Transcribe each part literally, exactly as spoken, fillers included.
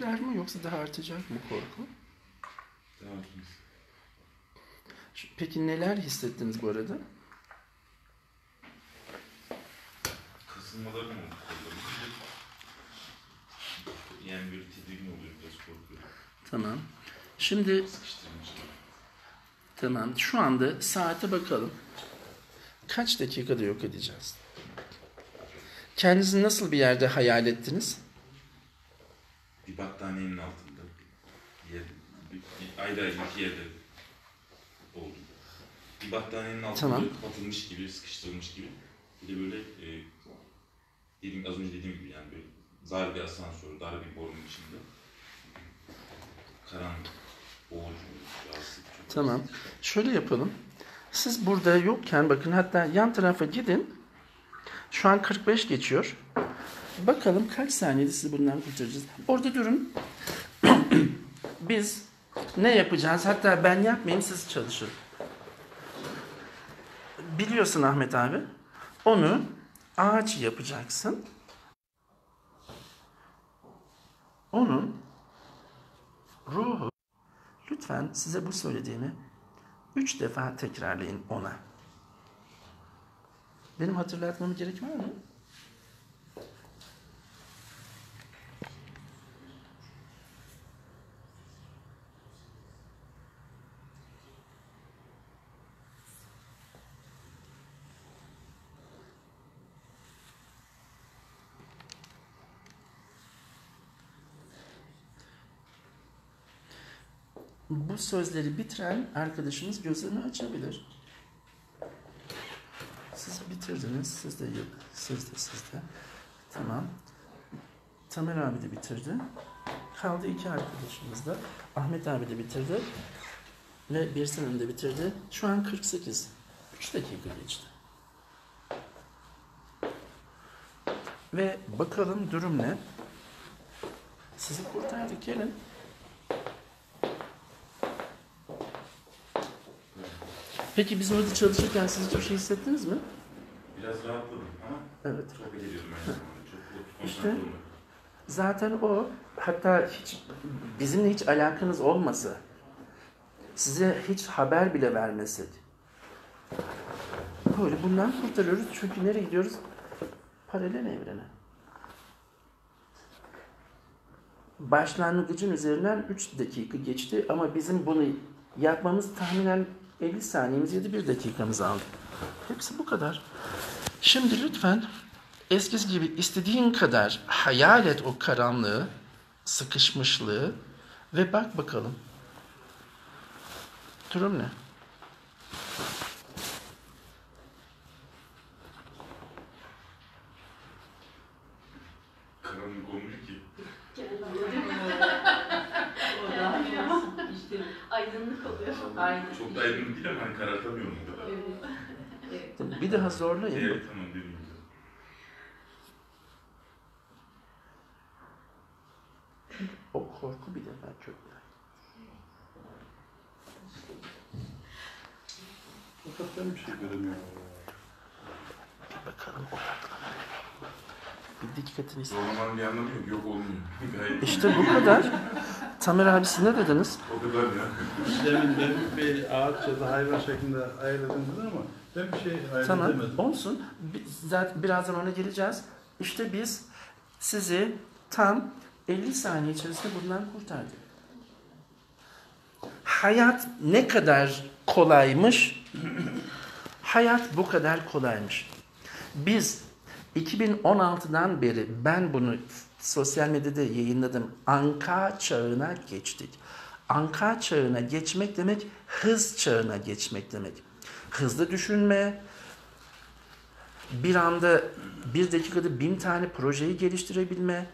tekrar mı yoksa daha artacak mı korku? Daha artmaz. Peki neler hissettiniz bu arada? Kasılmalar mı oldu? Yani böyle tedirgin oluyor, biraz korkuyor. Tamam. Şimdi Sıkıştırmış gibi. tamam. Şu anda saate bakalım. Kaç dakikada yok edeceğiz? Kendinizi nasıl bir yerde hayal ettiniz? Bir battaniyenin altında. Yer, bir, bir, ayrı ayrı iki yerde oldu. Bir battaniyenin altında Tamam. kapatılmış gibi, sıkıştırılmış gibi. Bir de böyle e, dediğim, az önce dediğim gibi yani böyle dar bir asansör, dar bir borunun içinde. Karanlık, boğucu, rahatsız edici. Tamam. Şöyle yapalım. Siz burada yokken bakın hatta yan tarafa gidin. Şu an kırk beş geçiyor. Bakalım kaç saniyede sizi bundan kurtaracağız. Orada durun. Biz ne yapacağız? Hatta ben yapmayayım, siz çalışın. Biliyorsun Ahmet abi. Onu ağaç yapacaksın. Onun ruhu. Lütfen size bu söylediğimi üç defa tekrarlayın ona. Benim hatırlatmama gerek var mı? Bu sözleri bitiren arkadaşımız gözlerini açabilir. Siz bitirdiniz. Siz de, siz de, siz de. Tamam. Tamer abi de bitirdi. Kaldı iki arkadaşımız da. Ahmet abi de bitirdi. Ve Birsen Hanım da bitirdi. Şu an kırk sekiz. üç dakika geçti. Ve bakalım durum ne? Sizi kurtardık. Gelin. Peki biz orada çalışırken siz hiçbir şey hissettiniz mi? Biraz rahatladım ama evet. Çok ediyorum aynı zamanda. Çok İşte konsantre olmak. zaten o, hatta hiç bizimle hiç alakanız olmasa, size hiç haber bile vermesek, böyle bundan kurtarıyoruz. Çünkü nereye gidiyoruz? Paralel evrene. Başlangıcın üzerinden üç dakika geçti ama bizim bunu yapmamız tahminen elli saniyemiz ya da bir dakikamız aldı. Hepsi bu kadar. Şimdi lütfen eskisi gibi istediğin kadar hayal et o karanlığı, sıkışmışlığı ve bak bakalım. Durum ne? Karanlık olmuyor ki. O da işte aydınlık oluyor. Aynen. Çok da aydınlık değil ama hani karartamıyorum bu kadar. Evet. Evet. Bir daha zorlayın. Evet tamam dediğim gibi. O korku bir defa kökler. Fakat ben bir şey göremiyorum. Bir bakalım odaklanalım. Bir dikkatini istedim. Zorlamanın bir anlamı yok. Yok olmuyor. Gayet İşte bu kadar. Tamer abi siz ne dediniz? o kadar ya. Demin demin bir ağaç ya da hayvan şeklinde ayırdım dedi ama ben bir şey hayal Tamam, edemedim. olsun. Biz zaten birazdan ona geleceğiz. İşte biz sizi tam elli saniye içerisinde bundan kurtardık. Hayat ne kadar kolaymış? Hayat bu kadar kolaymış. Biz iki bin on altıdan beri ben bunu sosyal medyada yayınladım. Anka çağına geçtik. Anka çağına geçmek demek hız çağına geçmek demek. Hızlı düşünme, bir anda bir dakikada bin tane projeyi geliştirebilme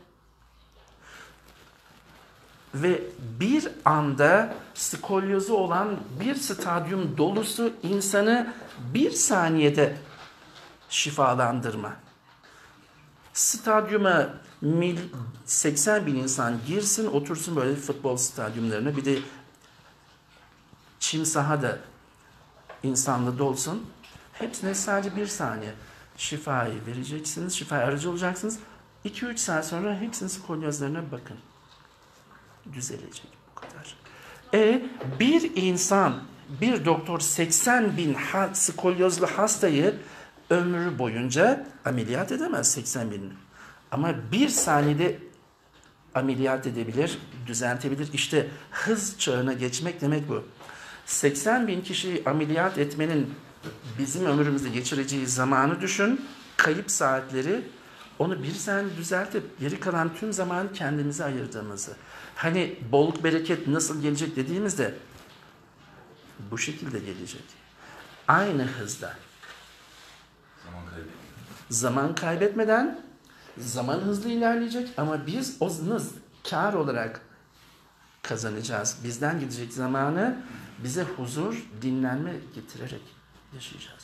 ve bir anda skolyozu olan bir stadyum dolusu insanı bir saniyede şifalandırma. Stadyuma seksen bin insan girsin, otursun böyle futbol stadyumlarına. Bir de çim saha da insanla dolsun. Hepsine sadece bir saniye şifayı vereceksiniz. Şifaya aracı olacaksınız. iki üç saat sonra hepsinin skolyozlarına bakın. Düzelecek bu kadar. E bir insan, bir doktor seksen bin ha, skolyozlu hastayı ömrü boyunca ameliyat edemez seksen bin. Ama bir saniyede ameliyat edebilir, düzeltebilir. İşte hız çağına geçmek demek bu. seksen bin kişiyi ameliyat etmenin bizim ömrümüzde geçireceği zamanı düşün, kayıp saatleri, onu bir sene düzeltip geri kalan tüm zamanı kendimize ayırdığımızı. Hani bolluk bereket nasıl gelecek dediğimizde bu şekilde gelecek. Aynı hızda. Zaman kaybetmiyor. Zaman kaybetmeden zaman hızlı ilerleyecek ama biz o hız kar olarak kazanacağız. Bizden gidecek zamanı bize huzur, dinlenme getirerek yaşayacağız.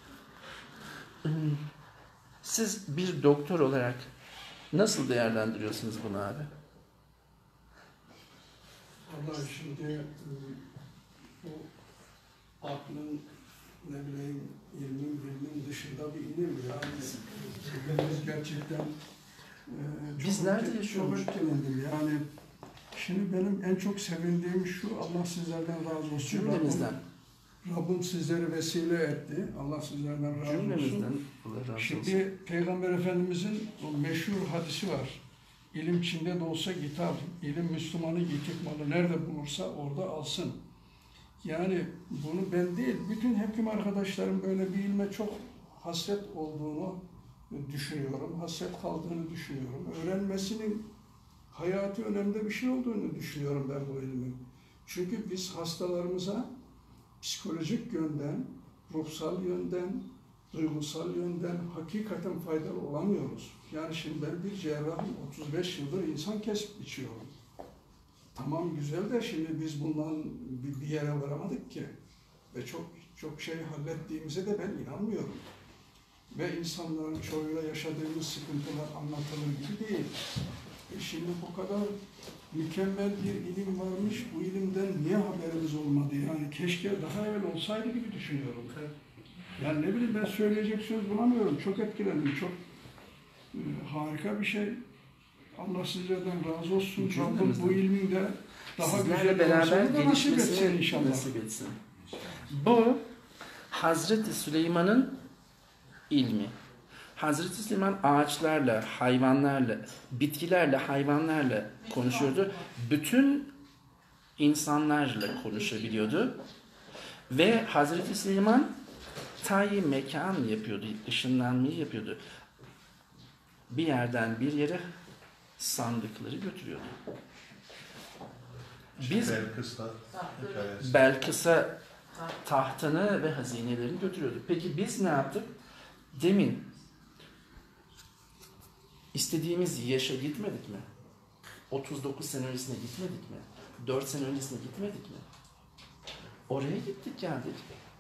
Siz bir doktor olarak nasıl değerlendiriyorsunuz bunu abi? Vallahi şimdi bu aklın ne bileyim ilmin bilmin dışında bir ilim yani biz gerçekten e, Biz çok nerede çok yaşıyoruz? etkilendim yani. Şimdi benim en çok sevindiğim şu, Allah sizlerden razı olsun. Cümlemizden. Rabbim, Rabbim sizleri vesile etti. Allah sizlerden razı Cümlemizden. olsun. Allah razı olsun. Şimdi Peygamber Efendimizin o meşhur hadisi var. İlim Çin'de de olsa gitar, ilim Müslümanı yitik malı nerede bulursa orada alsın. Yani bunu ben değil, bütün hekim arkadaşlarım böyle bir ilme çok hasret olduğunu düşünüyorum, hasret kaldığını düşünüyorum. Öğrenmesinin hayati önemli bir şey olduğunu düşünüyorum ben bu ilmin. Çünkü biz hastalarımıza psikolojik yönden, ruhsal yönden, duygusal yönden hakikaten faydalı olamıyoruz. Yani şimdi ben bir cerrahım, otuz beş yıldır insan kesip biçiyorum. Tamam güzel de şimdi biz bundan bir yere varamadık ki. Ve çok çok şey hallettiğimize de ben inanmıyorum. Ve insanların çoğuyla yaşadığımız sıkıntılar anlatılır gibi değil. E şimdi bu kadar mükemmel bir ilim varmış, bu ilimden niye haberimiz olmadı? Yani keşke daha evvel olsaydı gibi düşünüyorum. Yani ne bileyim ben söyleyecek söz bulamıyorum. Çok etkilendim, çok e, harika bir şey. Allah sizlerden razı olsun. Rabbim bu ilmin de daha sizlerle güzel beraber olmasını da nasip etsin gelişmesini inşallah. nasip etsin. Bu Hazreti Süleyman'ın ilmi. Hazreti Süleyman ağaçlarla, hayvanlarla, bitkilerle, hayvanlarla konuşuyordu. Bütün insanlarla konuşabiliyordu. Ve Hazreti Süleyman tayi mekan yapıyordu, ışınlanmayı yapıyordu. Bir yerden bir yere sandıkları götürüyordu. Biz Belkıs'ta hikayesi. Belkıs'a tahtını ve hazinelerini götürüyordu. Peki biz ne yaptık? Demin istediğimiz yaşa gitmedik mi? otuz dokuz sene öncesine gitmedik mi? dört sene öncesine gitmedik mi? Oraya gittik geldik.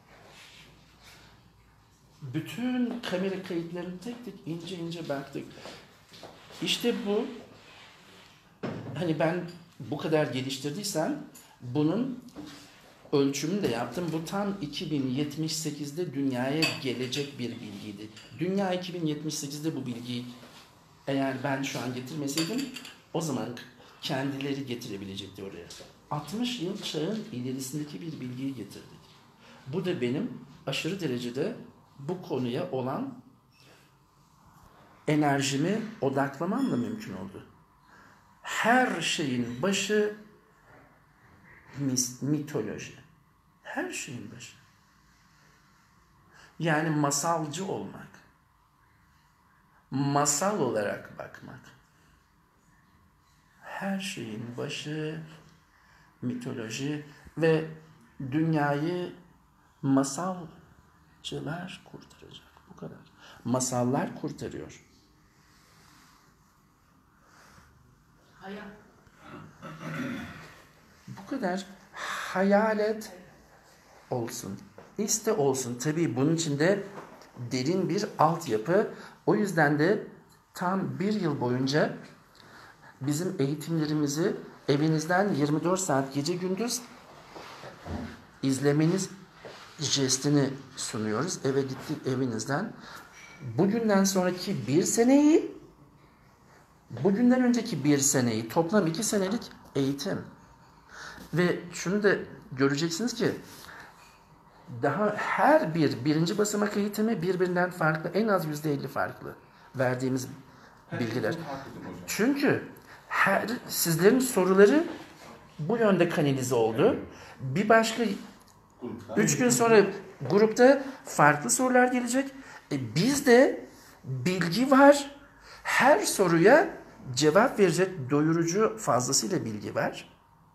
Bütün kamera kayıtlarını tek tek ince ince baktık. İşte bu, hani ben bu kadar geliştirdiysem bunun ölçümünü de yaptım. Bu tam iki bin yetmiş sekizde dünyaya gelecek bir bilgiydi. Dünya iki bin yetmiş sekizde bu bilgiyi eğer ben şu an getirmeseydim o zaman kendileri getirebilecekti oraya. altmış yıl çağın ilerisindeki bir bilgiyi getirdik. Bu da benim aşırı derecede bu konuya olan enerjimi odaklamamla mümkün oldu. Her şeyin başı mitoloji. Her şeyin başı. Yani masalcı olmak. Masal olarak bakmak. Her şeyin başı mitoloji ve dünyayı masalcılar kurtaracak. Bu kadar. Masallar kurtarıyor. Hayal. Bu kadar. Hayalet olsun. İste olsun. Tabii bunun içinde derin bir altyapı. O yüzden de tam bir yıl boyunca bizim eğitimlerimizi evinizden yirmi dört saat gece gündüz izlemeniz jestini sunuyoruz. Eve gittik evinizden. Bugünden sonraki bir seneyi, bugünden önceki bir seneyi, toplam iki senelik eğitim. Ve şunu da göreceksiniz ki daha her bir birinci basamak eğitimi birbirinden farklı. En az yüzde elli farklı verdiğimiz bilgiler. Çünkü her, sizlerin soruları bu yönde kanalize oldu. Bir başka üç gün sonra grupta farklı sorular gelecek. E, bizde bilgi var. Her soruya cevap verecek doyurucu fazlasıyla bilgi var.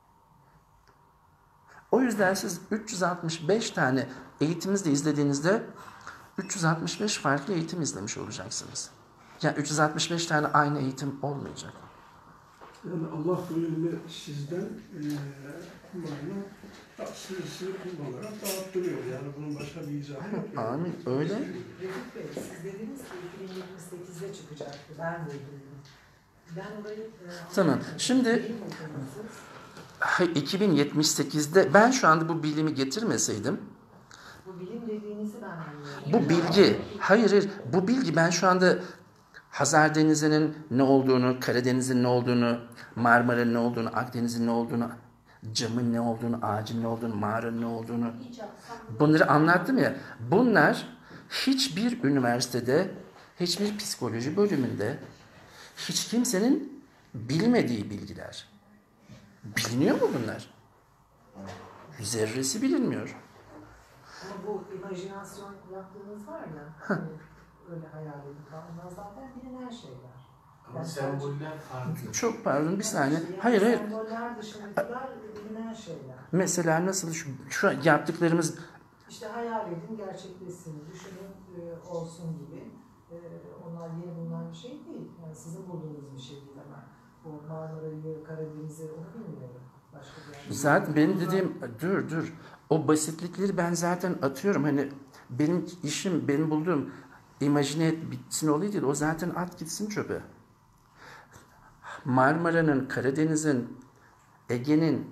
O yüzden siz üç yüz altmış beş tane eğitimizde izlediğinizde üç yüz altmış beş farklı eğitim izlemiş olacaksınız. Yani üç yüz altmış beş tane aynı eğitim olmayacak. Yani Allah bu ilmi sizden e, bana sır olarak dağıttırıyor. Yani bunun başka bir izahı yok. Yani. Amin. Öyle. Refik Bey, siz dediniz ki iki bin yetmiş sekizde çıkacaktı. Ben de duydum. Ben orayı... E, Tamam. Şimdi iki bin yetmiş sekizde ben şu anda bu bilimi getirmeseydim bu bilim dediğinizi ben anlıyorum. bu bilgi, hayır hayır, bu bilgi ben şu anda Hazar Denizi'nin ne olduğunu, Karadeniz'in ne olduğunu, Marmara'nın ne olduğunu, Akdeniz'in ne olduğunu, camın ne olduğunu, ağacın ne olduğunu, mağaranın ne olduğunu bunları anlattım ya. Bunlar hiçbir üniversitede, hiçbir psikoloji bölümünde hiç kimsenin bilmediği bilgiler. Biliniyor mu bunlar? Zerresi bilinmiyor. Ama bu imajinasyon yaptığınız var ya, hani öyle hayal edin falan, onlar zaten bilinen şeyler. Ama semboller farklı. Çok pardon bir saniye. Yani Hayır hayır. semboller dışındakiler bilinen şeyler. Mesela nasıl şu, şu yaptıklarımız İşte hayal edin, gerçekleşsin, düşünün, e, olsun gibi. E, onlar yeni bulunan bir şey değil. Yani sizin bulduğunuz bir şey değil ama bu Marmara'yı, Karadeniz'i onu bilmiyorum. Başka bir yer. zaten benim dediğim dur dur. O basitlikleri ben zaten atıyorum. Hani benim işim, benim bulduğum imajine et bitsin olayı değil. O zaten at gitsin çöpe. Marmara'nın, Karadeniz'in, Ege'nin,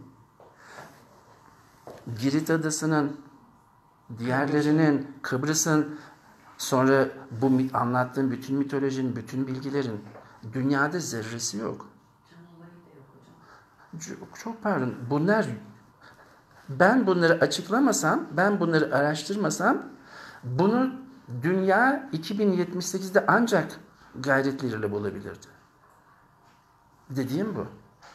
Girit Adası'nın, diğerlerinin, Kıbrıs'ın, sonra bu anlattığım bütün mitolojinin, bütün bilgilerin dünyada zerresi yok. Çok, çok pardon. Bunlar ben bunları açıklamasam, ben bunları araştırmasam bunu dünya iki bin yetmiş sekizde ancak gayretleriyle bulabilirdi. Dediğim bu.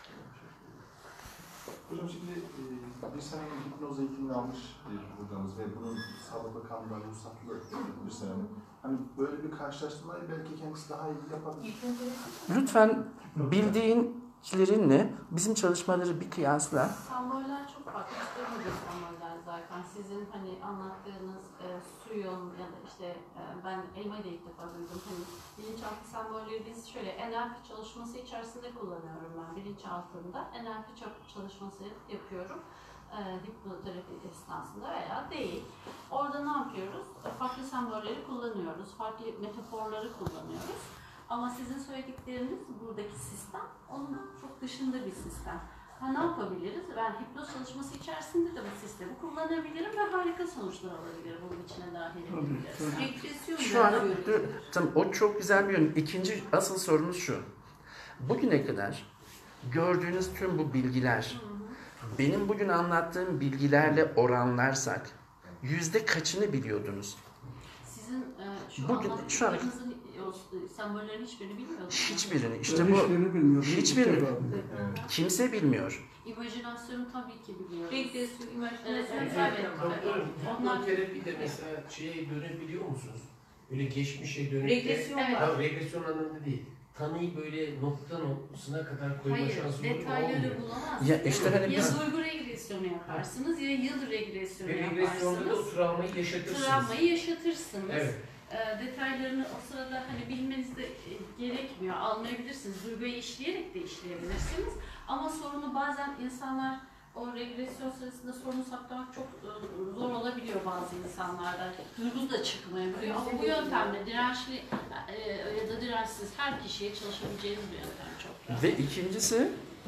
Hocam şimdi e, bir senenin hipnoz eğitimini almış bir hocamız ve bunun Sağlık Bakanlığı'ndan ruhsatlı bir senenin. Hani böyle bir karşılaştırmayı belki kendisi daha iyi yapabilir. Lütfen bildiğinlerinle bizim çalışmaları bir kıyasla. Semboller çok farklı. İşte semboller zaten. Sizin hani anlattığınız e, suyun ya da işte e, ben elmayı da ilk defa duydum. Hani bilinçaltı sembolleri biz şöyle N L P çalışması içerisinde kullanıyorum ben. Bilinçaltında N L P çalışması yapıyorum. E, hipnoterapi esnasında veya değil. Orada ne yapıyoruz? Farklı sembolleri kullanıyoruz. Farklı metaforları kullanıyoruz. Ama sizin söyledikleriniz buradaki sistem onun çok dışında bir sistem. Ha, ne yapabiliriz? Ben hipnoz çalışması içerisinde de bu sistemi kullanabilirim ve harika sonuçlar alabilirim. Bunun içine dahil edebiliriz. Regresyon Şu an tamam, o çok güzel bir yön. İkinci asıl sorumuz şu. Bugüne kadar gördüğünüz tüm bu bilgiler, benim bugün anlattığım bilgilerle oranlarsak yüzde kaçını biliyordunuz? Sizin e, şu Bugün- şu an- anlattıklarınızın sembollerin hiçbirini bilmiyordunuz. Hiçbirini. İşte Ben bu hiçbirini bilmiyorum. hiçbirini. İlk defa. Kimse bilmiyor. İmajinasyonu tabii ki biliyoruz. Regresyon, imajinasyon, Evet, evet, evet. evet. Onlar- Hipnoterapide mesela şeye dönebiliyor musunuz? Böyle geçmişe dönüp de- Regresyon Evet. var. Ya regresyon anlamında değil. Tanıyı böyle nokta noktasına kadar koyma Hayır, şansı olur mu? detayları Olmuyor. bulamazsınız. Ya işte hani Ya biz duygu regresyonu yaparsınız ya yıl regresyonu Ve regresyonda da o yaparsınız. travmayı yaşatırsınız. Travmayı yaşatırsınız. Evet. Ee, detaylarını o sırada hani bilmeniz de e, gerekmiyor. Almayabilirsiniz. Duyguyu işleyerek de işleyebilirsiniz. Ama sorunu bazen insanlar o regresyon sırasında sorunu saklamak çok e, zor olabiliyor bazı insanlarda. Duygu da çıkmayabiliyor. Ama bu yöntemle dirençli e, ya da dirençsiz her kişiye çalışabileceğiniz bir yöntem çok rahat. ve ikincisi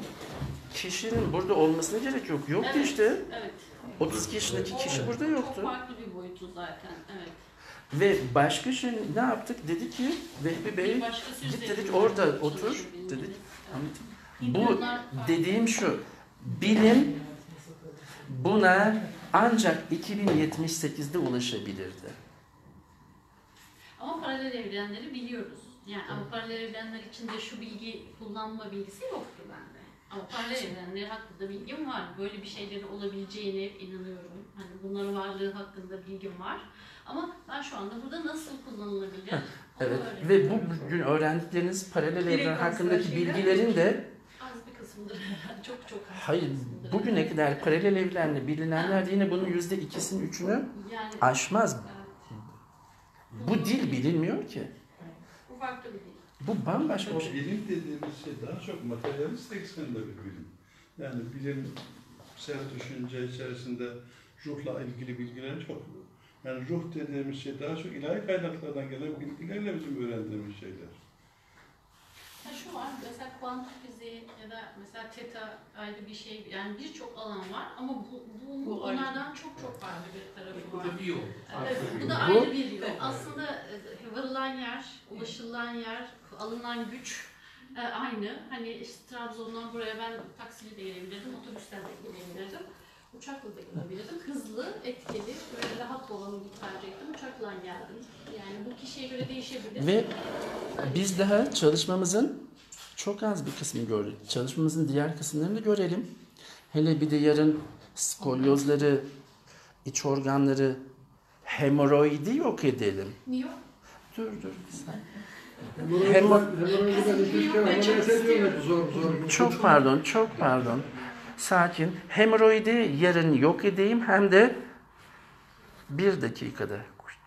kişinin burada olmasına gerek yok. Yoktu Evet, işte. Evet. otuz yaşındaki kişi burada yoktu. Çok farklı bir boyutu zaten. Evet. Ve başka şey ne yaptık? Dedi ki Vehbi Bey Bir başkası git üzerinde dedik orada otur çalışabilmeniz. dedik. Evet. Anladın mı? Bu dediğim şu, bilim buna ancak iki bin yetmiş sekizde ulaşabilirdi. Ama paralel evrenleri biliyoruz. Yani ama paralel evrenler içinde şu bilgi kullanma bilgisi yoktu bende. Ama paralel evrenler hakkında bilgim var. Böyle bir şeylerin olabileceğine inanıyorum. Hani bunların varlığı hakkında bilgim var. Ama ben şu anda burada nasıl kullanılabilir? Evet ve bu bugün öğrendikleriniz paralel evren hakkındaki bilgilerin de az bir kısmıdır. çok çok az hayır bir kısmıdır. bugüne kadar paralel evrenle bilinenler de yine bunun yüzde ikisinin üçünü yani, aşmaz. evet. Bu dil bilinmiyor ki. Bu farklı bir dil. Bu bambaşka O bir şey. bilim dediğimiz şey daha çok materyalist ekseninde bir bilim. Yani bilim, sert düşünce içerisinde ruhla ilgili bilgiler çok. Yani ruh dediğimiz şey daha çok ilahi kaynaklardan gelen bilgilerle bizim öğrendiğimiz şeyler. Ha şu var, mesela kuantum fiziği ya da mesela teta ayrı bir şey, yani birçok alan var ama bu, bu, Bu onlardan çok çok farklı bir tarafı Bu var. da bir yol. Evet, bu da ayrı bir yol. Aslında e, varılan yer, ulaşılan yer, alınan güç e, aynı. Hani işte Trabzon'dan buraya ben taksiyle de gelebilirdim, otobüsten de gelebilirdim. Uçakla da gelebilirdim. Hızlı, etkili, böyle rahat olanı tercih ettim. Uçakla geldim. Yani bu kişiye göre değişebilir. Ve biz daha çalışmamızın çok az bir kısmını gördük. Çalışmamızın diğer kısımlarını da görelim. Hele bir de yarın skolyozları, iç organları, hemoroidi yok edelim. Niye? Dur dur bir saniye. Zor, zor. Çok pardon, çok pardon. Sakin. Hemoroidi yarın yok edeyim hem de bir dakikada.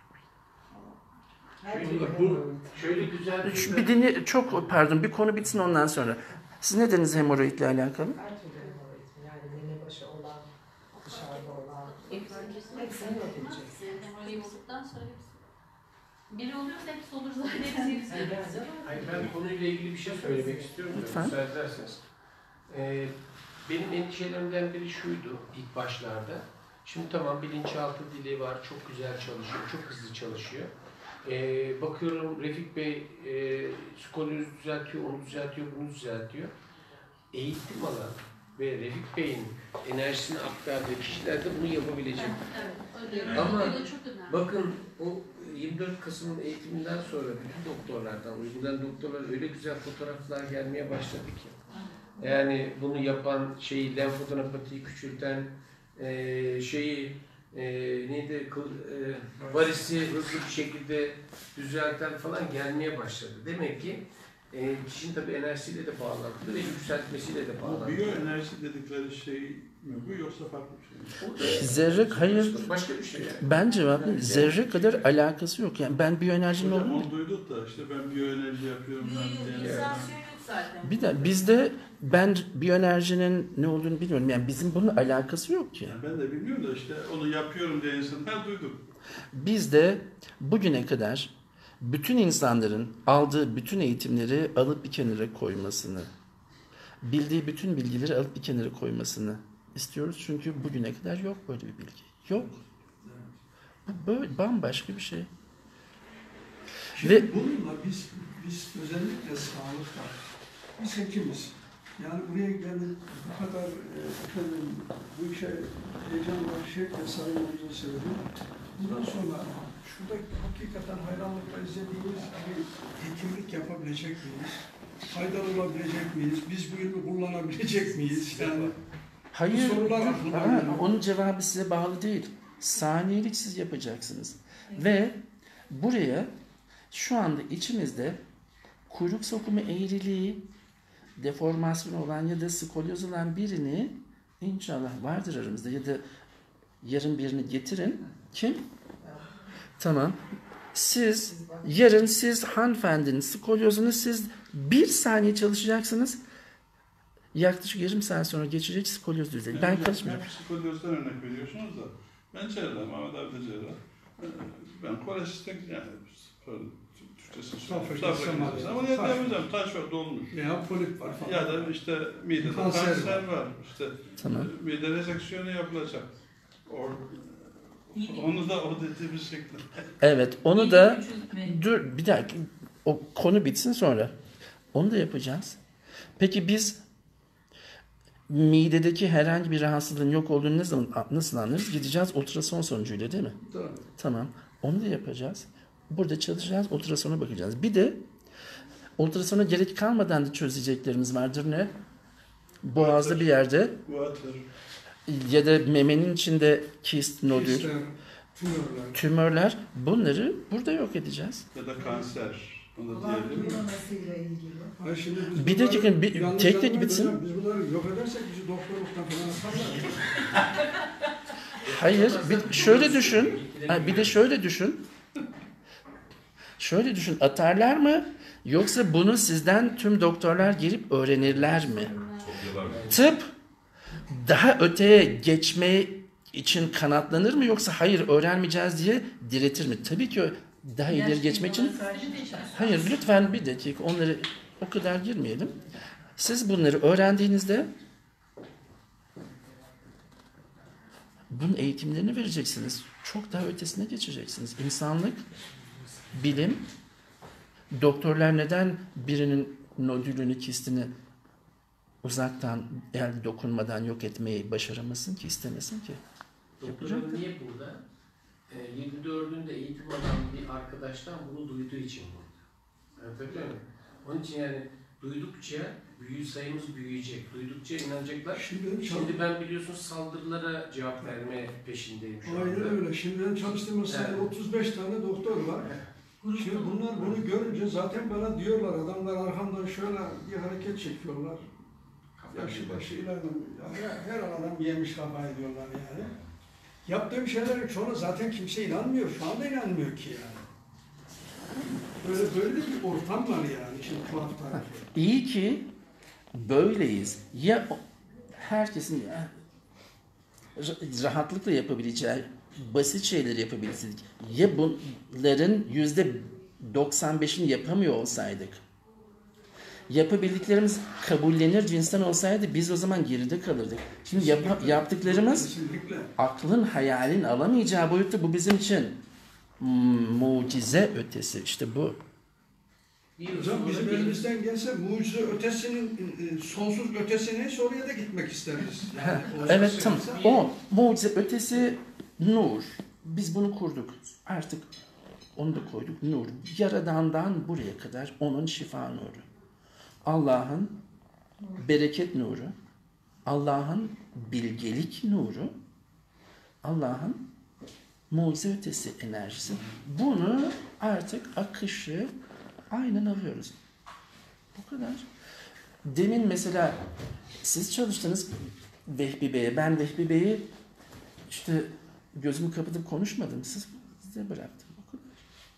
Bu şöyle güzel Şu bir dinle, çok pardon bir konu bitsin ondan sonra. Siz ne dediniz hemoroidle alakalı? Her türlü hemoroid, yani meme başı olan, dışarıda olan, hepsini yok edeceksin. Hemoroidi olduktan sonra hepsi. Biri oluyorsa hepsi olur zaten. Hepsi. Hayır, ben konuyla ilgili bir şey söylemek istiyorum. Lütfen. Müsaade ederseniz. Ee, benim endişelerimden biri şuydu ilk başlarda. Şimdi tamam bilinçaltı dili var, çok güzel çalışıyor, çok hızlı çalışıyor. Ee, bakıyorum Refik Bey e, skolyozu düzeltiyor, onu düzeltiyor, bunu düzeltiyor. Eğitim alan ve Refik Bey'in enerjisini aktardığı kişiler de bunu yapabilecek. Evet, öyle. Ama O da çok önemli. Bakın o yirmi dört Kasım eğitiminden sonra bütün doktorlardan, uygulayan doktorlar öyle güzel fotoğraflar gelmeye başladı ki. Yani bunu yapan şeyi, lenfodonopatiyi küçülten e, şeyi e, neydi, kıl, e, varisi hızlı bir şekilde düzelten falan gelmeye başladı. Demek ki e, kişinin tabii enerjisiyle de bağlantılı ve yükseltmesiyle de Bu bağlantılı. biyoenerji dedikleri şey mi bu yoksa farklı bir şey mi? Zerre hayır. Başka bir şey yani. Ben cevabım zerre kadar alakası yok. Yani ben biyoenerjinin Hocam olduğunu onu duyduk da işte ben biyoenerji yapıyorum. Ben diye. bir de bizde ben biyoenerjinin ne olduğunu bilmiyorum. Yani bizim bunun alakası yok ki. Yani ben de bilmiyorum da işte onu yapıyorum diye insanlar duydum. Bizde bugüne kadar bütün insanların aldığı bütün eğitimleri alıp bir kenara koymasını, bildiği bütün bilgileri alıp bir kenara koymasını istiyoruz. Çünkü bugüne kadar yok böyle bir bilgi. Yok. Bu böyle bambaşka bir şey. Şimdi Ve- bununla biz, biz özellikle sağlıkta, biz hekimiz. Yani buraya gelip bu kadar e, efendim, bu işe heyecanla, şevkle sarılmamızı söyledim. Bundan sonra şurada hakikaten hayranlıkla izlediğimiz bir hekimlik yapabilecek miyiz? Faydalı olabilecek miyiz? Biz bu ilmi kullanabilecek miyiz? Yani Hayır, Bu sorular dur. aklıma Ha, geliyor. onun cevabı size bağlı değil. Saniyelik siz yapacaksınız. Ve buraya şu anda içimizde kuyruk sokumu eğriliği, deformasyon olan ya da skolyoz olan birini inşallah vardır aramızda ya da yarın birini getirin. Kim? Tamam. Siz yarın siz hanımefendinin skolyozunu siz bir saniye çalışacaksınız. Yaklaşık yarım saat sonra geçecek skolyoz düzeyi. Ben karışmıyorum. Hep skolyozdan örnek veriyorsunuz da ben cerrah, Mehmet abi de cerrah. Ben kolesistek yani Türkçesini söyleyeyim. Safra ama ne yapacağım? Taş var dolmuş. veya polip var falan. Ya da işte midede Kanser kanser, var. var. İşte Tamam. mide reseksiyonu yapılacak. Or, onu da o dediğimiz şekilde. Evet, onu da dur bir dakika o konu bitsin sonra. Onu da yapacağız. Peki biz midedeki herhangi bir rahatsızlığın yok olduğunu ne zaman, nasıl anlarız? Gideceğiz ultrason sonucuyla değil mi? Tabii. Tamam. Onu da yapacağız. Burada çalışacağız. Ultrasona bakacağız. Bir de ultrasona gerek kalmadan da çözeceklerimiz vardır. Ne? Boğazda bir yerde Water. ya da memenin içinde kist, nodül, Kistler, tümörler. tümörler. Bunları burada yok edeceğiz. Ya da kanser. Onu da Kulak diyelim mi? duymamasıyla ilgili. Hayır, şimdi biz Bir bunları dakika, bir- yanlış tek tek anlamayın bitsin. hocam, biz bunları yok edersek bizi doktorluktan falan atarlar. Hayır. Bir, şöyle düşün. Ha, bir de şöyle düşün. Şöyle düşün. Atarlar mı? Yoksa bunu sizden tüm doktorlar gelip öğrenirler mi? Tıp daha öteye geçme için kanatlanır mı, yoksa hayır öğrenmeyeceğiz diye diretir mi? Tabii ki daha ileri geçmek için. Hayır, lütfen bir dakika, onları o kadar girmeyelim. Siz bunları öğrendiğinizde bunun eğitimlerini vereceksiniz. Çok daha ötesine geçeceksiniz. İnsanlık, bilim, doktorlar neden birinin nodülünü, kistini uzaktan, el dokunmadan yok etmeyi başaramasın ki, istemesin ki? Doktorlar niye burada? E, yirmi dördünde eğitim alan bir arkadaştan bunu duyduğu için burada. Anlatabiliyor muyum? Onun için yani duydukça büyü sayımız büyüyecek. Duydukça inanacaklar. Şimdi, Şimdi ben biliyorsunuz saldırılara cevap verme peşindeyim şu anda. aynen öyle. Şimdi benim çalıştığım hastanede Evet. otuz beş tane doktor var. Şimdi bunlar bunu görünce zaten bana diyorlar, adamlar arkamdan şöyle bir hareket çekiyorlar. Yaşı başı ilerlemiyor. Her, her adam yemiş kafayı diyorlar yani. Yaptığım şeylerin çoğuna zaten kimse inanmıyor. Şu anda inanmıyor ki yani. Böyle böyle de bir ortam var yani. Şimdi tuhaf tarafı. İyi ki böyleyiz. Ya o- herkesin ya, ra- rahatlıkla yapabileceği basit şeyleri yapabilseydik. Ya bunların yüzde doksan beşini yapamıyor olsaydık. Yapabildiklerimiz kabullenir cinsten olsaydı biz o zaman geride kalırdık. Şimdi yap- yaptıklarımız Kesinlikle. aklın hayalin alamayacağı boyutta, bu bizim için mm, mucize ötesi. İşte bu. Bir yıl Hocam sonra bizim bir- elimizden gelse mucize ötesinin e, sonsuz ötesine oraya da gitmek isteriz. Yani o Evet, şey tamam. olsa- O mucize ötesi nur. Biz bunu kurduk. Artık onu da koyduk. Nur. Yaradan'dan buraya kadar onun şifa nuru. Allah'ın bereket nuru. Allah'ın bilgelik nuru. Allah'ın mucize ötesi enerjisi. Bunu artık akışı aynen alıyoruz. Bu kadar. Demin mesela siz çalıştınız Vehbi Bey'e. Ben Vehbi Bey'i işte gözümü kapatıp konuşmadım. Siz size bıraktım. O kadar.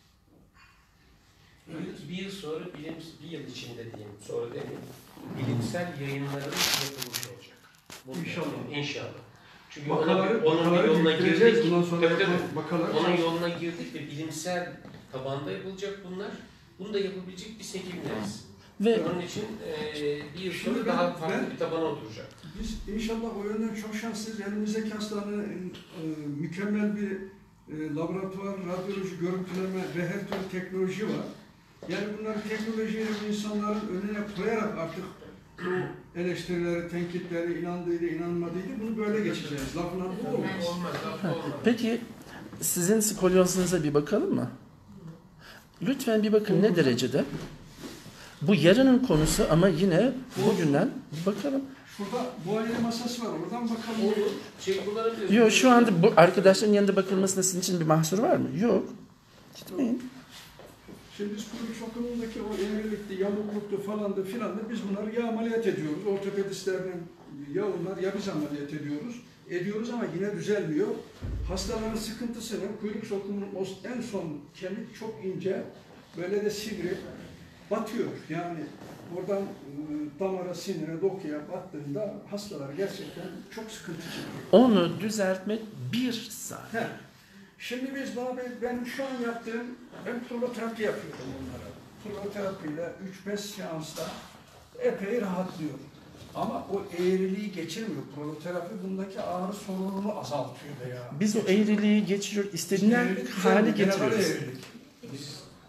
Bir yıl sonra bilim, bir yıl içinde diyeyim, sonra demeyeyim, bilimsel yayınların yapılmış olacak. Bu İnşallah. İnşallah. Çünkü Bakaları, onun, onun bakaları yoluna biriktireceğiz. girdik. Bundan sonra Tabii, tabii. yapılan bakalar. Onun yoluna girdik ve bilimsel tabanda yapılacak bunlar. Bunu da yapabilecek biz hekimleriz. Ve Onun için eee bir yıl Şimdi sonra ben- daha farklı ben- bir tabana oturacak. Biz inşallah o yönden çok şanslıyız. Elimizdeki hastanın e, mükemmel bir e, laboratuvar, radyoloji, görüntüleme ve her türlü teknoloji var. Yani bunları teknolojiyi insanların önüne koyarak artık bu eleştirileri, tenkitleri, inandığıydı, inanmadıydı bunu böyle geçeceğiz. Lafın adı bu olmaz. Olmaz, lafta olmaz. peki sizin skolyozunuza bir bakalım mı? Lütfen bir bakın ne derecede. Bu yarının konusu ama yine bugünden bakalım. Şurada muayene masası var. Oradan bakalım. Olur. Şey, bunların Yok, şu anda bu arkadaşların yanında bakılmasında sizin için bir mahsur var mı? Yok. Gitmeyin. Şimdi biz kuyruk sokumundaki o eğrilikti, yamukluktu falandı filandı biz bunları ya ameliyat ediyoruz. Ortopedistlerden ya onlar ya biz ameliyat ediyoruz. Ediyoruz ama yine düzelmiyor. Hastaların sıkıntısı ne? Kuyruk sokumunun o en son kemik çok ince, böyle de sivri batıyor. Yani oradan ıı, damara, sinire, dokuya battığında hastalar gerçekten çok sıkıntı çekiyor. Onu düzeltmek bir saat. He. Şimdi biz bana benim şu an yaptığım, ben proloterapi yapıyorum onlara. Proloterapiyle üç beş seansta epey rahatlıyor. Ama o eğriliği geçirmiyor. Proloterapi bundaki ağrı sorununu azaltıyor veya. Biz o eğriliği geçiriyor, istediğin Eğrilik hale güzel, genel getiriyoruz. eğrilik. Biz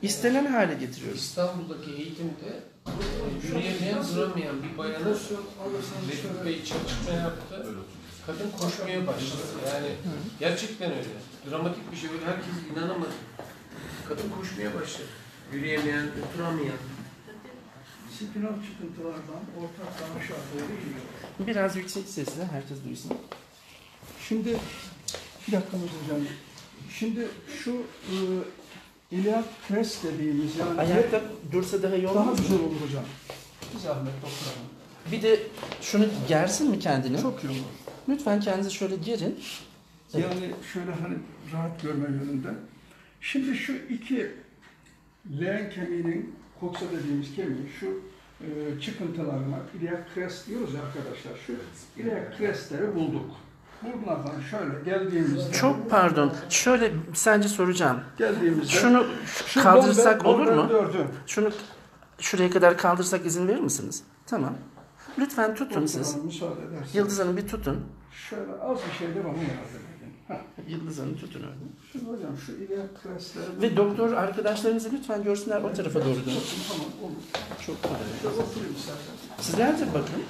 İstenen hale getiriyoruz. İstanbul'daki eğitimde e, yürüyemeyen, duramayan bir bayanı Refik Bey çalışma yaptı. Kadın koşmaya başladı. Yani gerçekten öyle. Dramatik bir şey. Öyle herkes inanamadı. Kadın koşmaya başladı. Yürüyemeyen, oturamayan. Spinal çıkıntılardan ortaktan aşağı doğru iniyor. Biraz yüksek sesle herkes duysun. Şimdi bir dakika hocam. Şimdi şu e, iliac crest dediğimiz yani Ayakta dursa daha iyi daha olmaz mı? güzel olur hocam. Bir zahmet doktor hanım. Bir de şunu gersin mi kendini? Çok iyi olur. Lütfen kendinizi şöyle gerin. Evet. Yani şöyle hani rahat görme yönünde. Şimdi şu iki leğen kemiğinin koksa dediğimiz kemiği şu e, çıkıntılarına iliac crest diyoruz ya arkadaşlar. Şu iliac crestleri bulduk. Bunlardan şöyle geldiğimizde Çok pardon. Şöyle sence soracağım. geldiğimizde Şunu şu kaldırsak bombe- olur mu? bombe dördü. Şunu şuraya kadar kaldırsak izin verir misiniz? Tamam. Lütfen tutun Doktor siz. hanım, müsaade ederseniz. Yıldız Hanım bir tutun. Şöyle az bir şey de bana yardım edin. Heh. Yıldız Hanım tutun öyle. Şimdi hocam şu iliac crestleri Ve doktor arkadaşlarınızı lütfen görsünler o tarafa doğru dönün. Tamam olur. Çok pardon. Şöyle oturayım istersen. Sizler de bakın.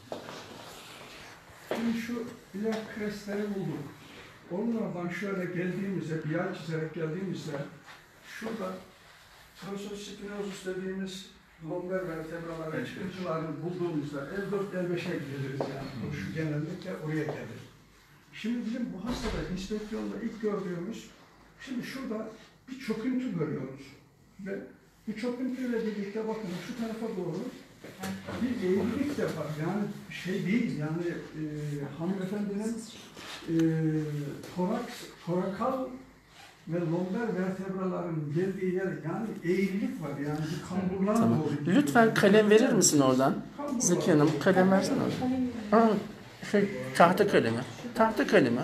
Şimdi şu iliac crestleri bulduk. Onlardan şöyle geldiğimizde, bir yay çizerek geldiğimizde şurada prosospinosus dediğimiz lomber vertebraların çıkıntılarını bulduğumuzda L dört L beşe geliriz yani. Şu genellikle oraya gelir. Şimdi bizim bu hastada inspeksiyonda ilk gördüğümüz, şimdi şurada bir çöküntü görüyoruz. Ve bu çöküntüyle birlikte bakın şu tarafa doğru bir eğrilik de var. Yani şey değil, yani e, hanımefendinin e, toraks, torakal ve lomber vertebraların geldiği yer, yani eğrilik var. Yani bir kamburluğa Tamam. doğru gidiyor. Lütfen kalem verir misin oradan? Kamburluğa. Zeki Hanım kalem versene oradan. Aa, şey, tahta kalemi. Tahta kalemi.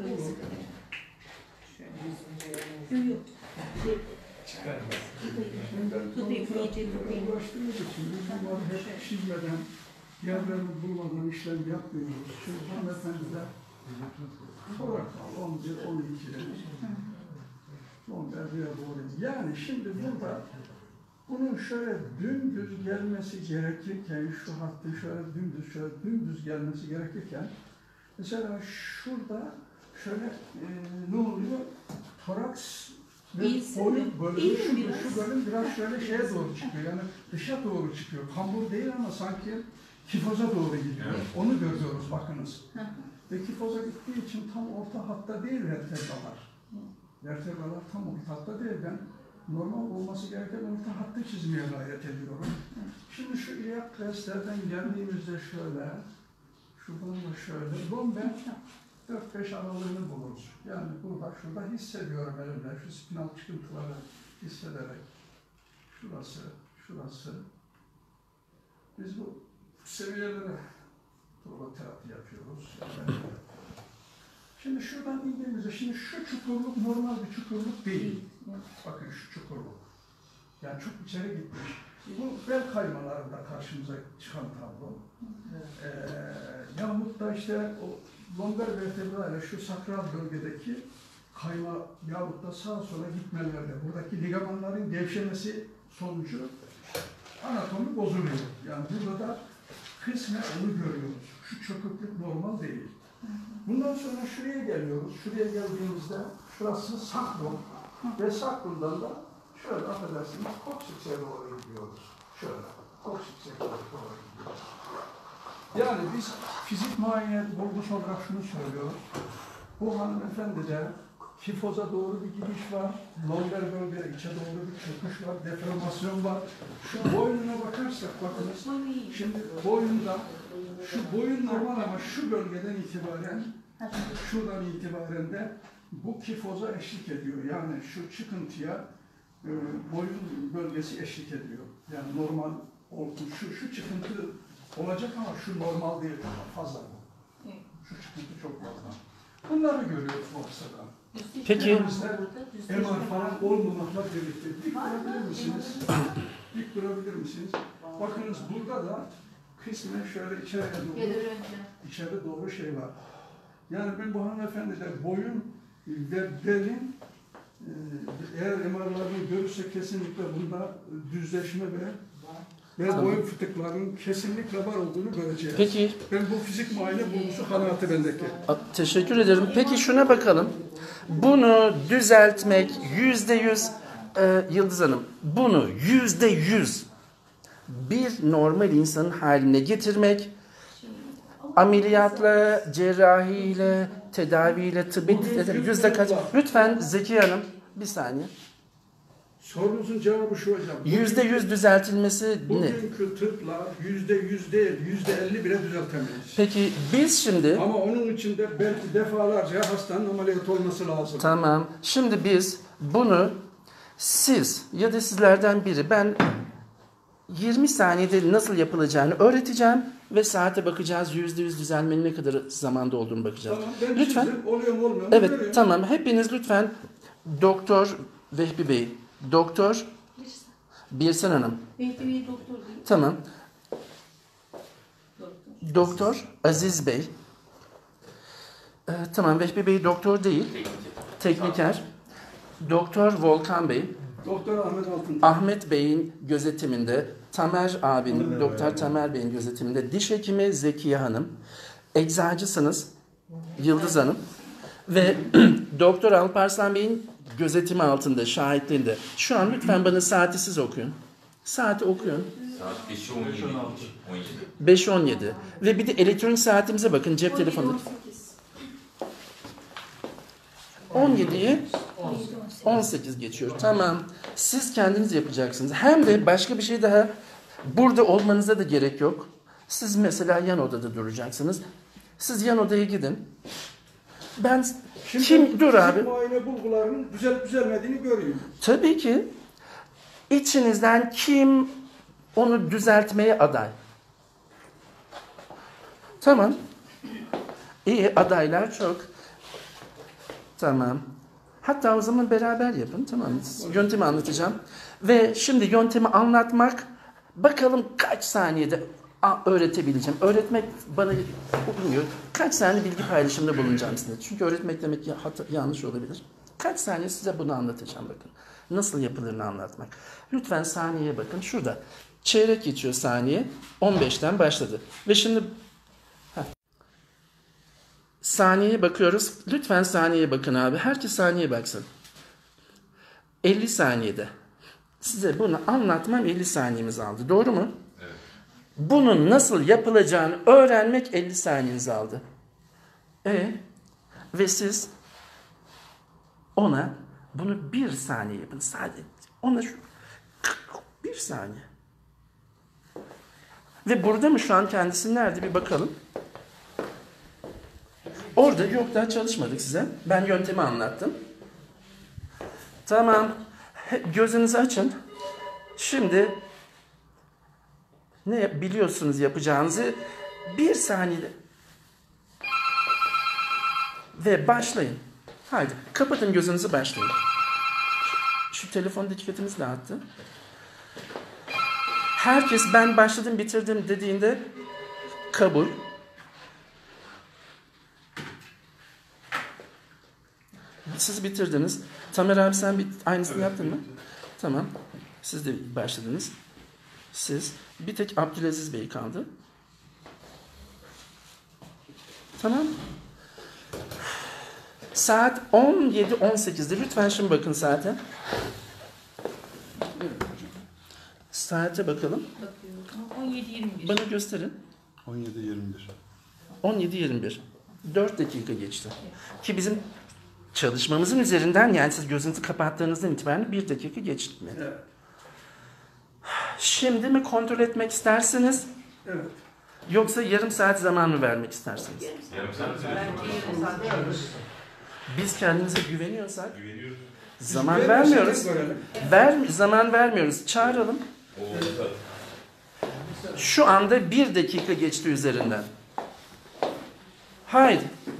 Şimdi ben kontraktörle uğraştığımız için biz bunları hep çizmeden, yerlerini bulmadan işlem yapmıyoruz. Şimdi hanımefendiler torakal on bir, on iki, lomber buraya doğru. Yani şimdi burada bunun şöyle dümdüz gelmesi gerekirken, şu hattın şöyle dümdüz, şöyle dümdüz gelmesi gerekirken, mesela şurada şöyle e, ne oluyor? Toraks ve boyun bölümü, şu, şu bölüm biraz şöyle şeye doğru çıkıyor, yani dışa doğru çıkıyor. Kambur değil ama sanki kifoza doğru gidiyor. Evet. Onu görüyoruz bakınız. Ve kifoza gittiği için tam orta hatta değil vertebralar. Vertebralar tam orta hatta değil. Ben normal olması gereken orta hattı çizmeye gayret ediyorum. Şimdi şu iliac crestlerden geldiğimizde şöyle, şuradan da şöyle, lomber dört beş aralığını buluruz. Yani burada, şurada hissediyorum elimle, şu spinal çıkıntıları hissederek. Şurası, şurası. Biz bu seviyelere terapi yapıyoruz. Yani şimdi şuradan indiğimizde, şimdi şu çukurluk normal bir çukurluk değil. Bakın şu çukurluk. Yani çok içeri gitmiş. Bu bel kaymalarında karşımıza çıkan tablo. Ee, yahut da işte o lomber vertebra ile şu sakral bölgedeki kayma yahut da sağa sola gitmelerde buradaki ligamanların gevşemesi sonucu anatomi bozuluyor. Yani burada da kısmen onu görüyoruz. Şu çöküklük normal değil. Bundan sonra şuraya geliyoruz. Şuraya geldiğimizde şurası sakrum ve sakrumdan da şöyle affedersiniz koksikse doğru gidiyoruz. Şöyle koksikse doğru gidiyoruz. Yani biz fizik muayene bulgusu olarak şunu söylüyoruz. Bu hanımefendide kifoza doğru bir gidiş var. Lomber bölgede içe doğru bir çöküş var. Deformasyon var. Şu boynuna bakarsak bakınız. Şimdi boyunda şu boyun normal ama şu bölgeden itibaren şuradan itibaren de bu kifoza eşlik ediyor. Yani şu çıkıntıya e, boyun bölgesi eşlik ediyor. Yani normal şu, şu çıkıntı olacak ama şu normal değil. Fazla bu. Şu çıkıntı çok fazla. Bunları görüyoruz bu hastada. Peki. M R falan olmamakla birlikte. Dik durabilir misiniz? Dik durabilir misiniz? Bakınız burada da kısmen şöyle içeri doğru, içeri doğru şey var. Yani ben bu hanımefendide boyun ve belin eğer M R'larını görürseniz görürse kesinlikle bunda düzleşme ve ve boyun fıtıklarının kesinlikle var olduğunu göreceğiz. Peki. Ben bu fizik muayene bulgusu kanaati bendeki. Teşekkür ederim. Peki şuna bakalım. Bunu düzeltmek yüzde yüz e, Yıldız Hanım, bunu yüzde yüz bir normal insanın haline getirmek ameliyatla, cerrahiyle, tedaviyle, tıbbi yüzde kaç? Lütfen Zekiye Hanım bir saniye. Sorunuzun cevabı şu hocam. Yüzde yüz düzeltilmesi ne? Bugünkü tıpla yüzde yüz değil, yüzde elli bile düzeltemeyiz. Peki biz şimdi... Ama onun için de belki defalarca hastanın ameliyat olması lazım. Tamam. Şimdi biz bunu siz ya da sizlerden biri, ben yirmi saniyede nasıl yapılacağını öğreteceğim ve saate bakacağız. Yüzde yüz düzelmenin ne kadar zamanda olduğunu bakacağız. Tamam, ben lütfen. çizdim, oluyor mu olmuyor mu? Evet, görüyorum. tamam. Hepiniz lütfen Doktor Vehbi Bey, Doktor Birsen Hanım. Vehbi Bey doktor değil. Tamam. Doktor. Doktor Aziz Bey. Ee, tamam, Vehbi Bey doktor değil. Tekniker. Doktor Volkan Bey. Doktor Ahmet Altın. Ahmet Bey'in gözetiminde, Tamer abinin, Doktor Tamer Bey'in gözetiminde, diş hekimi Zekiye Hanım, eczacısınız Yıldız Hanım ve Doktor Alparslan Bey'in gözetimi altında, şahitliğinde. Şu an lütfen bana saati siz okuyun. Saati okuyun. Saat beşi on yedi. on yedi. beş on yedi. Ve bir de elektronik saatimize bakın, cep telefonu. on yediyi on sekiz geçiyor. Tamam. Siz kendiniz yapacaksınız. Hem de başka bir şey daha, burada olmanıza da gerek yok. Siz mesela yan odada duracaksınız. Siz yan odaya gidin. Ben Şimdi kim dur abi? muayene bulgularının düzelip düzelmediğini görüyorum. Tabii ki içinizden kim onu düzeltmeye aday? Tamam. İyi, adaylar çok. Tamam. Hatta o zaman beraber yapın. Tamam. Yöntemi anlatacağım. Ve şimdi yöntemi anlatmak, bakalım kaç saniyede öğretebileceğim. Öğretmek bana uymuyor. Kaç saniye bilgi paylaşımında bulunacağım size. Çünkü öğretmek demek ya, hata, yanlış olabilir. Kaç saniye size bunu anlatacağım bakın. Nasıl yapılırını anlatmak. Lütfen saniyeye bakın. Şurada. Çeyrek geçiyor saniye. on beşten başladı. Ve şimdi heh. Saniyeye bakıyoruz. Lütfen saniyeye bakın abi. Herkes saniyeye baksın. elli saniyede. Size bunu anlatmam elli saniyemiz aldı. Doğru mu? Evet. Bunun nasıl yapılacağını öğrenmek elli saniyenizi aldı. E ve siz ona bunu bir saniye yapın. Sadece ona şu bir saniye. Ve burada mı şu an kendisi nerede bir bakalım. Orada yok, daha çalışmadık size. Ben yöntemi anlattım. Tamam. Gözünüzü açın. Şimdi ne biliyorsunuz yapacağınızı, bir saniyede ve başlayın. Haydi kapatın gözünüzü, başlayın. Şu, şu telefon dikkatimiz dağıttı. Herkes ben başladım bitirdim dediğinde kabul. Siz bitirdiniz. Tamer abi sen bir, aynısını yaptın mı? Tamam. Siz de başladınız. Siz. Bir tek Abdülaziz Bey kaldı. Tamam. Saat on yedi on sekizde. Lütfen şimdi bakın saate. Saate bakalım. Bakıyorum. on yedi yirmi bir. Bana gösterin. on yedi yirmi bir. on yedi yirmi bir. dört dakika geçti. Ki bizim çalışmamızın üzerinden, yani siz gözünüzü kapattığınızdan itibaren bir dakika geçti mi? Evet. Şimdi mi kontrol etmek istersiniz? Evet. Yoksa yarım saat zaman mı vermek istersiniz? Yarım saat Biz kendimize güveniyorsak güveniyoruz. zaman Biz vermiyoruz. görelim. Ver, zaman vermiyoruz. Çağıralım. O Şu anda bir dakika geçti üzerinden. Haydi.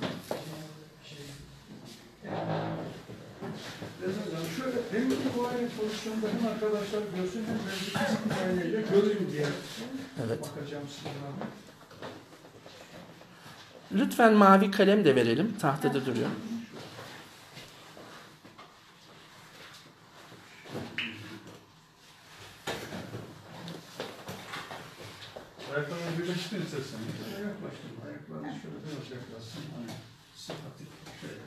Yani şöyle hem bu muayene pozisyonda hem arkadaşlar görsün hem ben bir fizik muayeneyle göreyim diye Evet. bakacağım size. Lütfen mavi kalem de verelim. Tahtada duruyor. Yaklaştın istersen. Yaklaştım. Ayaklarını şöyle biraz yaklaşsın. Hani sıfatik şöyle.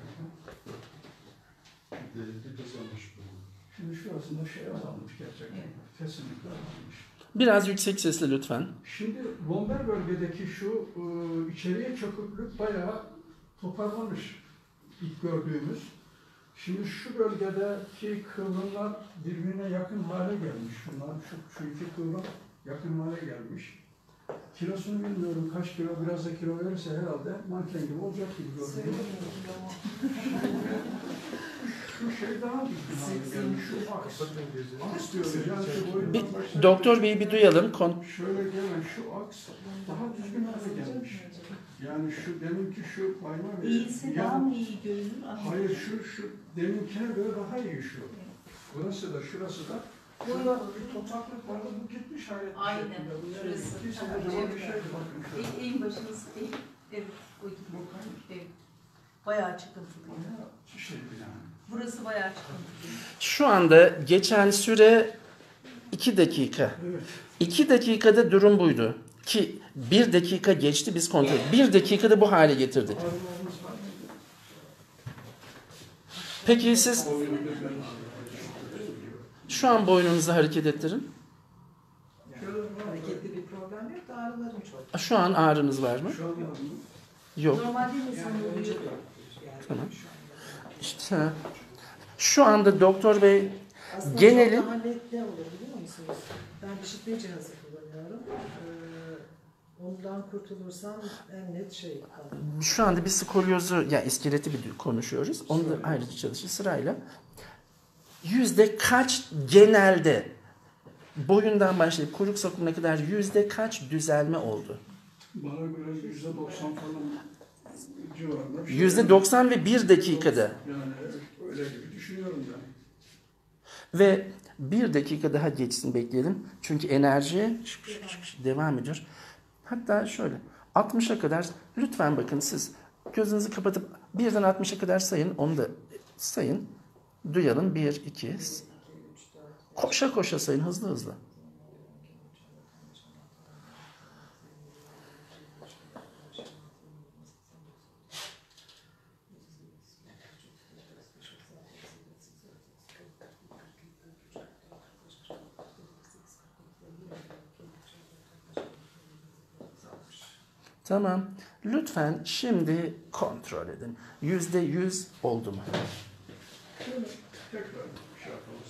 Bir de kazanmış bu. Şimdi şurasında şey azalmış gerçekten. Kesinlikle azalmış. Biraz yüksek sesle lütfen. Şimdi lomber bölgedeki şu e, içeriye çöküklük bayağı toparlamış ilk gördüğümüz. Şimdi şu bölgedeki kıvrımlar birbirine yakın hale gelmiş. Şunlar, şu, şu iki kıvrım yakın hale gelmiş. Kilosunu bilmiyorum kaç kilo, biraz da kilo verirse herhalde manken gibi olacak gibi görünüyor. Şu şey daha düzgün hale gelmiş, şu aks. Aks diyoruz yani şu boyundan Bir, başlayıp- doktor Bey bir duyalım. Kon Şöyle gelen şu aks daha düzgün hale gelmiş. Yani şu deminki şu bayma İyisi daha mı iyi görünür? hayır şu şu deminkine göre daha iyi şu. Burası da şurası da burada bir topraklık vardı bu gitmiş hayret. Aynen, şurası. İkisi Ha, kocaman evet. bir şeydi bakın şu. En, en başınız değil. Evet, o gibi. Evet. Bayağı çıkıntılı. Bayağı şeydi yani. Burası bayağı çıkıntılı. şu anda geçen süre iki dakika. Evet. iki dakikada durum buydu. Ki bir dakika geçti biz kontrol. Bir dakikada bu hale getirdik. Ağrılarımız var mı? Peki siz şu an boynunuzu hareket ettirin. Hareketli bir problem yok da ağrılarım çok. Şu an ağrınız var mı? Şu an var mı? Yok. Normalde insan Yani önce oluyor. de yani Tamam. şu anda. İşte şu anda doktor bey Aslında geneli- çok daha net ne olur biliyor musunuz? Ben işitme cihazı kullanıyorum. Ee, ondan kurtulursam en net şey kalır. şu anda bir skolyozu ya yani iskeleti bir konuşuyoruz. Onu da ayrıca çalışır sırayla. Yüzde kaç genelde boyundan başlayıp kuyruk sokumuna kadar yüzde kaç düzelme oldu? Bana göre yüzde doksan falan civarında bir şey. Yüzde doksan ve bir dakikada. Yani öyle gibi düşünüyorum ben. Ve bir dakika daha geçsin bekleyelim. Çünkü enerji devam ediyor. Hatta şöyle altmışa kadar lütfen bakın siz gözünüzü kapatıp birden altmışa kadar sayın. Onu da sayın. Duyalım. Bir, iki. Koşa koşa sayın hızlı hızlı. Tamam. Lütfen şimdi kontrol edin. Yüzde yüz oldu mu? Tekrar şey yapalım.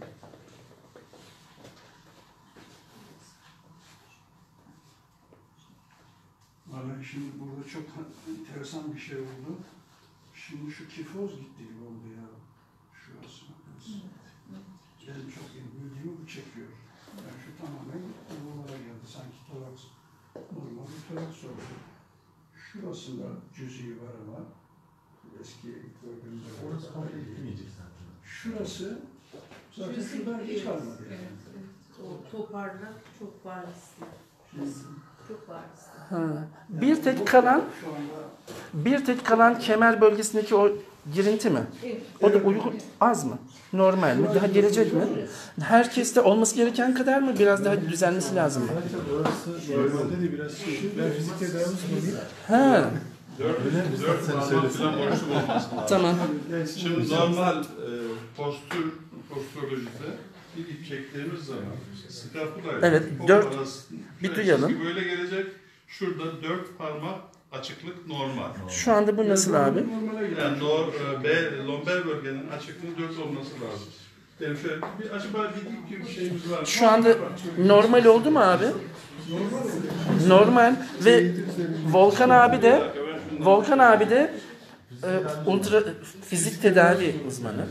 Vallahi şimdi burada çok enteresan bir şey oldu. Şimdi şu kifoz gitti gibi oldu ya. Şurası. Benim çok iyi bildiğimi bu çekiyor. Yani şu tamamen buralara geldi. Sanki toraks normal bir toraks oldu. Şurasında cüz'i var ama eski gördüğümüzde orası komple gitmeyecek zaten. Şurası zaten Şurası şuradan hiç gidiyor. kalmadı yani. Evet, evet. O toparlak çok varisli. Çok varisli. Ha. Bir tek kalan Şu anda bir tek kalan kemer bölgesindeki o girinti mi? Evet. O da uygun az mı? Normal mi? Daha gelecek mi? Herkeste olması gereken kadar mı? Biraz daha düzenlesi lazım mı? Zaten orası normalde de biraz şey. Ben fizik tedavi uzmanıyım. Ha, Dört, dört parmak falan boşluk olması lazım. tamam. Yani Şimdi normal e, postür, postürolojide bir ip çektiğimiz zaman skapula ile Evet, kol dört- arasında bir şöyle duyalım. çizgi böyle gelecek. Şurada dört parmak açıklık normal. Şu anda bu nasıl abi? normale gidiyor. Yani doğru, e, B, lomber bölgenin açıklığı dört olması lazım. Yani şöyle bir acaba bir gibi bir şeyimiz var mı? Şu anda normal oldu mu abi? Normal ve Volkan abi de Volkan abi de e, ultra fizik tedavi uzmanı.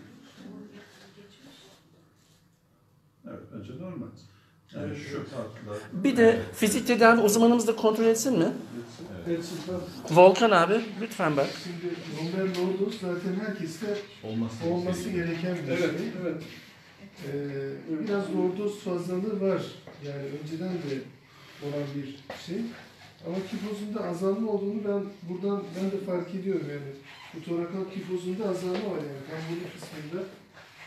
evet, bence normal. Yani şu tatlılar. Bir de fizik tedavi uzmanımız da kontrol etsin mi? Evet, süper. Volkan abi lütfen bak. Şimdi Lomber lordus zaten herkeste olması, olması gereken bir şey. Evet. Ee, biraz lordus fazlalığı var. Yani önceden de olan bir şey. Ama kifozunda azalma olduğunu ben buradan ben de fark ediyorum yani. Bu torakal kifozunda azalma var yani. Kamburu kısmında.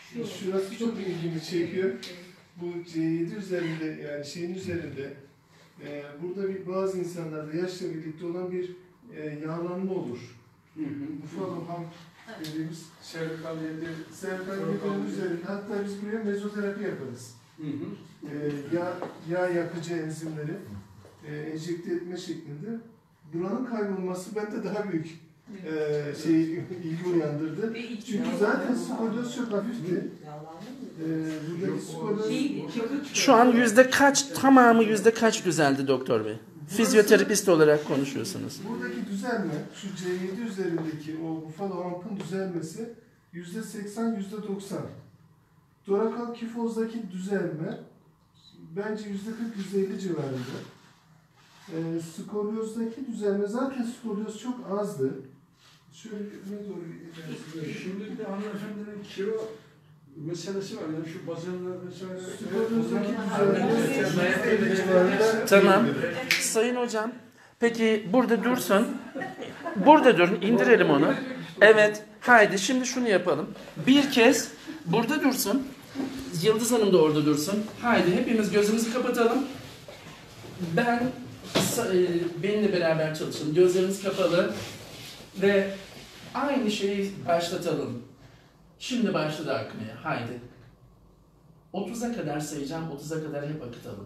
Şurası çok ilgimi çekiyor. Bu C yedi üzerinde yani şeyin üzerinde e, burada bir, bazı insanlarda yaşla birlikte olan bir e, yağlanma olur. Ufalım ham dediğimiz Servikal yedi. servikal yediğinin üzerinde, hatta biz buraya mezoterapi yaparız. E, yağ, yağ yakıcı enzimleri e, enjekte etme şeklinde. Buranın kaybolması bende daha büyük e, şey ilgi uyandırdı. Çünkü zaten skolyoz çok hafifti. E, buradaki skolyoz Şu an yüzde kaç, tamamı yüzde kaç düzeldi doktor bey? Fizyoterapist olarak konuşuyorsunuz. buradaki düzelme, şu C yedi üzerindeki o bufalo ampın düzelmesi yüzde seksen, yüzde doksan. Dorakal kifozdaki düzelme bence yüzde kırk, yüzde elli civarında. E, skolyozdaki düzelme, zaten skolyoz çok azdı. Şöyle ne doğru ilerisi. Şimdi de hanımefendinin kilo meselesi var. Yani şu bazınlar vesaire. Skolyozdaki düzelme yüzde elli civarında. Tamam. Sayın hocam, peki burada dursun. Burada durun, indirelim onu. Evet, haydi şimdi şunu yapalım. Bir kez burada dursun. Yıldız Hanım da orada dursun. Haydi hepimiz gözümüzü kapatalım. Ben, e, benimle beraber çalışın. Gözlerimiz kapalı. Ve aynı şeyi başlatalım. Şimdi başladı akmaya. Haydi. otuza kadar sayacağım. otuza kadar hep akıtalım.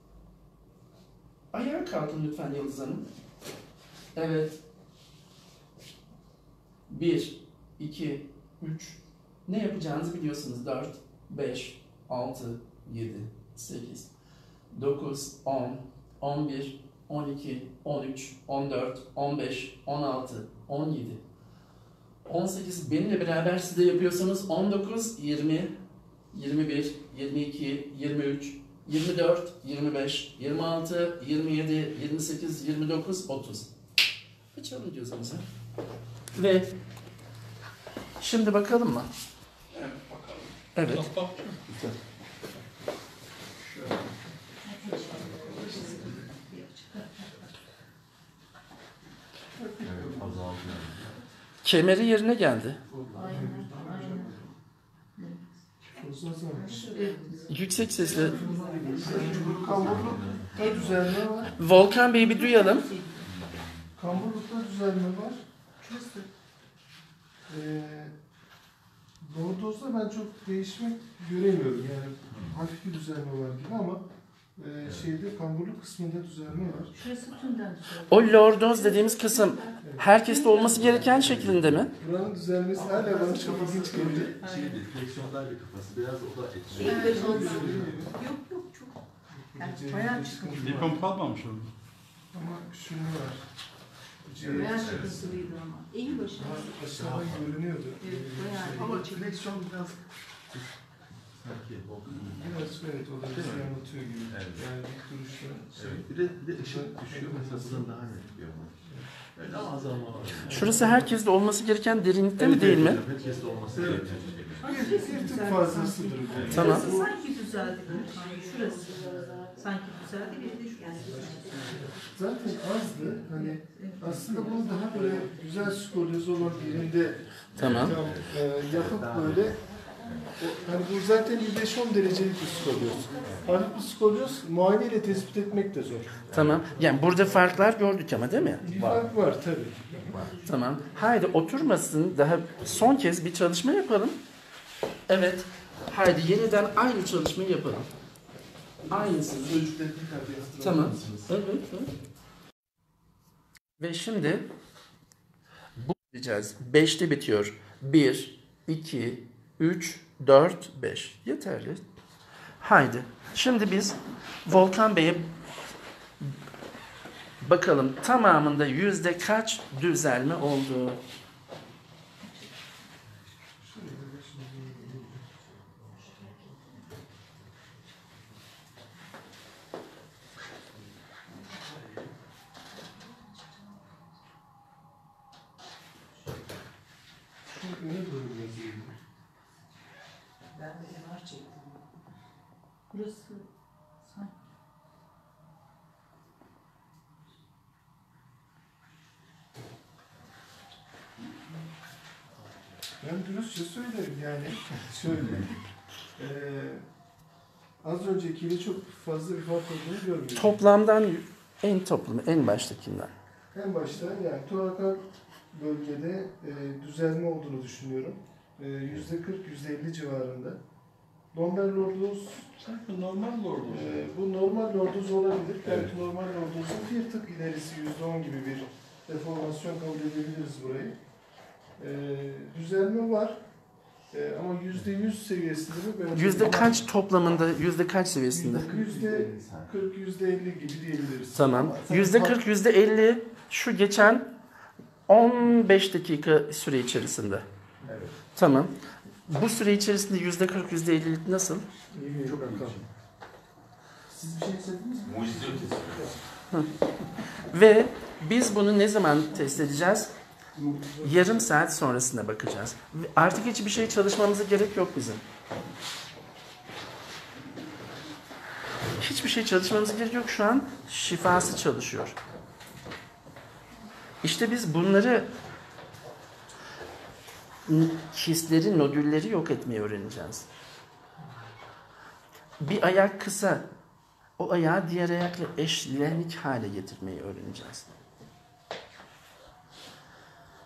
Ayağa kalkın lütfen Yıldız Hanım. Evet. Bir, iki, üç. Ne yapacağınızı biliyorsunuz. Dört, beş, altı, yedi, sekiz, dokuz, on, on bir, on iki, on üç, on dört, on beş, on altı, on yedi, on sekiz. Benimle beraber siz de yapıyorsanız on dokuz, yirmi, yirmi bir, yirmi iki, yirmi üç, yirmi dört, yirmi beş, yirmi altı, yirmi yedi, yirmi sekiz, yirmi dokuz, otuz. Açalım gözümüzü. Ve şimdi bakalım mı? Evet, bakalım. Evet. Kemeri yerine geldi. Yüksek sesle. Kamburlukta düzelme var. Volkan Bey'i bir duyalım. Kamburlukta düzelme var. Ee, Lordoz'da ben çok değişme göremiyorum. Yani hafif bir düzelme var gibi ama e, şeyde kamburluk kısmında düzelme var. Şurası tümden düzeldi. O lordoz dediğimiz kısım herkeste olması gereken şeklinde mi? Buranın düzelmesi hala bana çok ilginç geliyor. Şeydi, fleksiyondaydı kafası. Biraz o da etkili. Evet, yok yok çok. Yani bayağı çıkmış. Dipom kalmamış onun. Ama şunu var. Bayağı sıkıntılıydı ama. İyi başarılı. Aşağıdan görünüyordu. Evet, bayağı. Ama fleksiyon biraz sanki o Biraz evet o da bir şey anlatıyor gibi. Evet. Yani bir duruşta şey. evet. Bir de, bir de ışık düşüyor mesela buradan daha net yapıyor. Öyle ama azalma var. Şurası herkeste olması gereken derinlikte mi değil mi? Herkeste olması Evet. gerekiyor. Bir, bir tık fazlasıdır. bu. Tamam. Şurası sanki düzeldi. Şurası sanki düzeldi. Bir de şurası. Zaten azdı. Hani aslında bunu daha böyle güzel skolyozu olan birinde Tamam. tam, e, yapıp böyle o, hani bu zaten bir beş on derecelik bir skolyoz. Hafif bir skolyoz muayeneyle tespit etmek de zor. Tamam. Yani burada farklar gördük ama değil mi? Bir fark var tabii. Tamam. Haydi oturmasın. Daha son kez bir çalışma yapalım. Evet. Haydi yeniden aynı çalışmayı yapalım. Aynısı. Tamam. Evet, evet. Ve şimdi bu diyeceğiz. Beşte bitiyor. Bir, iki, üç, dört, beş. Yeterli. Haydi. Şimdi biz Volkan Bey'e bakalım tamamında yüzde kaç düzelme oldu? Ne böyle yazıyor? Ben de M R çektim. Burası sanki. Ben dürüstçe söylerim yani. Şöyle. Ee, az öncekiyle çok fazla bir fark olduğunu görmüyorum. Toplamdan en toplamı, en baştakinden. En başta yani torakal bölgede e, düzelme olduğunu düşünüyorum. E, yüzde kırk yüzde elli civarında. Normal lorduz Sanki normal lorduz. e, bu normal lorduz olabilir. Belki normal lorduzun bir tık ilerisi yüzde on gibi bir deformasyon kabul edebiliriz burayı. E, düzelme var. E, ama yüzde yüz seviyesinde mi? Bence Yüzde kaç toplamında, yüzde kaç seviyesinde? Yüzde kırk, yüzde elli gibi diyebiliriz. Tamam. Yüzde kırk, yüzde elli şu geçen on beş dakika süre içerisinde. Evet. Tamam. Bu süre içerisinde yüzde kırk, yüzde elli nasıl? İyi bir Çok rakam. iyi. Siz bir şey hissettiniz mi? Mucize ötesi. Ve biz bunu ne zaman test edeceğiz? Yarım saat sonrasında bakacağız. Ve artık hiçbir şey çalışmamıza gerek yok bizim. Hiçbir şey çalışmamıza gerek yok. Şu an şifası çalışıyor. İşte biz bunları kistleri, nodülleri yok etmeyi öğreneceğiz. Bir ayak kısa, o ayağı diğer ayakla eşlenik hale getirmeyi öğreneceğiz.